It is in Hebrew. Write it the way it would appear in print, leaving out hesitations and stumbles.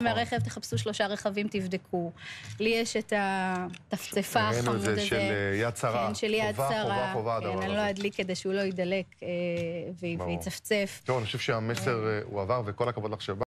מהרכב, תחפשו 3 רכבים, תבדקו. לי יש את הטפטפה החמוד הזה. ראינו את זה של יד שרה. כן, של יד שרה. חובה הדבר הזה. אני לא אדליק כדי שהוא לא ידלק ויצפצף. טוב, אני חושב שהמסר הוא עבר, וכל הכבוד לך שבאת.